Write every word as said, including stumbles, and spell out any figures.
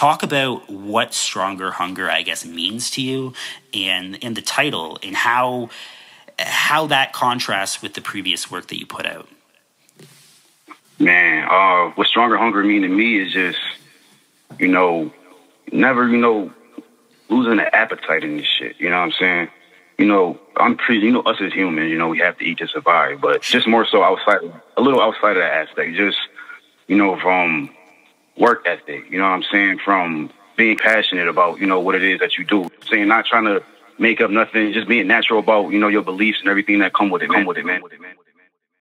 talk about what Stronger Hunger, I guess, means to you, and in the title, and how how that contrasts with the previous work that you put out. Man, uh, what Stronger Hunger mean to me is just, you know, never, you know, losing the appetite in this shit. You know what I'm saying? You know, I'm pretty, you know, us as humans, you know, we have to eat to survive, but just more so outside, a little outside of that aspect, just, you know, from work ethic, you know what I'm saying? From being passionate about, you know, what it is that you do. Saying, not trying to make up nothing, just being natural about, you know, your beliefs and everything that come with it, come with it, man.